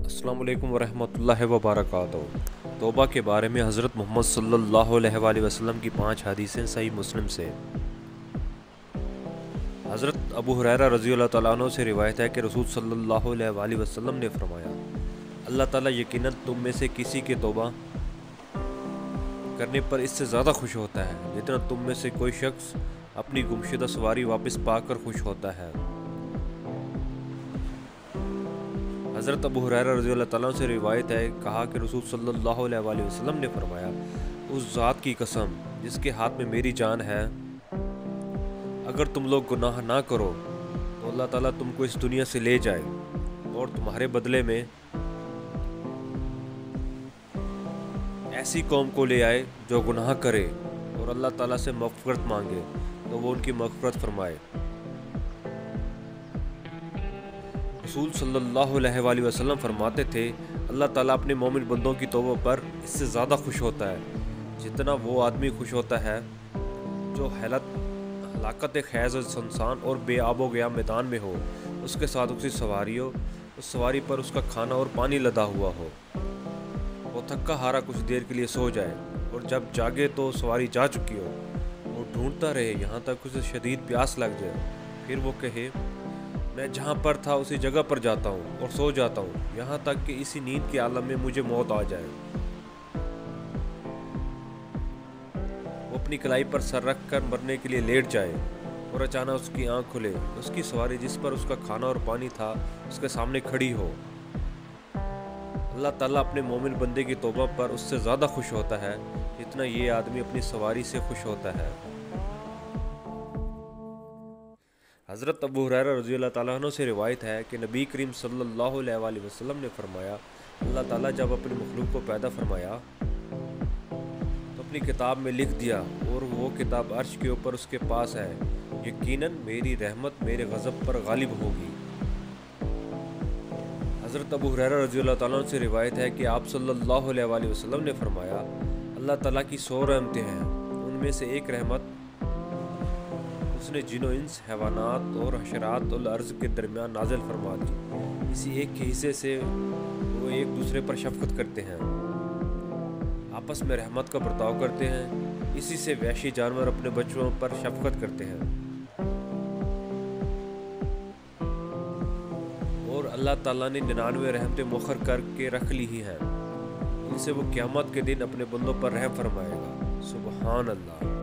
अस्सलाम वालेकुम वरहमतुल्लाहि वबरकातुहू। तौबा के बारे में हज़रत मोहम्मद सल्लल्लाहु अलैहि वसल्लम की 5 हदीसें सही मुस्लिम से। हज़रत अबू हुरैरा रज़ियल्लाहु तआला अन्हु से रिवायत है कि रसूल सल्लल्लाहु अलैहि वसल्लम ने फरमाया, अल्लाह ताला यकीनन तुम में से किसी के तौबा करने पर इससे ज़्यादा खुश होता है जितना तुम में से कोई शख्स अपनी गुमशुदा सवारी वापस पाकर खुश होता है। हज़रत अबू हुरैरा रज़ियल्लाहु तआला अन्हु से रिवायत है, कहा कि रसूल सल्लल्लाहु अलैहि वसल्लम ने फरमाया, उस ज़ात की कसम जिसके हाथ में मेरी जान है, अगर तुम लोग गुनाह ना करो तो अल्लाह ताला तुमको इस दुनिया से ले जाए और तुम्हारे बदले में ऐसी कौम को ले आए जो गुनाह करे और अल्लाह ताला से मग़फ़िरत मांगे तो वो उनकी मग़फ़िरत फरमाए। रसूल सल्लल्लाहु अलैहि वसल्लम फरमाते थे, अल्लाह ताला अपने मोमिन बंदों की तौबा पर इससे ज़्यादा खुश होता है जितना वो आदमी खुश होता है जो हलाकत खैज़ सुनसान और बेआबो गया मैदान में हो, उसके साथ उसकी सवारी हो, उस सवारी पर उसका खाना और पानी लदा हुआ हो। वो थक्का हारा कुछ देर के लिए सो जाए और जब जागे तो सवारी जा चुकी हो। वो ढूंढता रहे यहाँ तक उसे शदीद प्यास लग जाए, फिर वो कहे, मैं जहाँ पर था उसी जगह पर जाता हूँ और सो जाता हूँ यहाँ तक कि इसी नींद के आलम में मुझे मौत आ जाए। वो अपनी कलाई पर सर रख कर मरने के लिए लेट जाए और अचानक उसकी आंख खुले, उसकी सवारी जिस पर उसका खाना और पानी था उसके सामने खड़ी हो। अल्लाह ताला अपने मोमिन बंदे की तौबा पर उससे ज़्यादा खुश होता है जितना ये आदमी अपनी सवारी से खुश होता है। हज़रत अबू हुरैरा रज़ियल्लाहु तआला अन्हु से रिवायत है कि नबी करीम सल्लल्लाहु अलैहि वसल्लम ने फरमाया, अल्लाह ताला जब अपने मखलूक को पैदा फरमाया तो अपनी किताब में लिख दिया और वो किताब अर्श के ऊपर उसके पास है, यकीनन मेरी रहमत मेरे गज़ब पर गालिब होगी। हज़रत अबू हुरैरा रज़ियल्लाहु तआला अन्हु से रिवायत है कि आप सल्लल्लाहु अलैहि वसल्लम ने फरमाया, अल्लाह ताला की 100 रहमतें हैं, उनमें से एक रहमत उसने जिनो इंस हैवानात और हशरात और अर्ज़ के दरमियान नाजिल फरमा दी। इसी एक के हिस्से से वो एक दूसरे पर शफ़क़त करते हैं, आपस में रहमत का बर्ताव करते हैं। इसी से वहशी जानवर अपने बच्चों पर शफ़क़त करते हैं और अल्लाह ताला ने 99 रहमतें मुखर करके रख ली ही हैं, इनसे वो क़यामत के दिन अपने बंदों पर रहम फरमाएगा। सुबहान अल्लाह।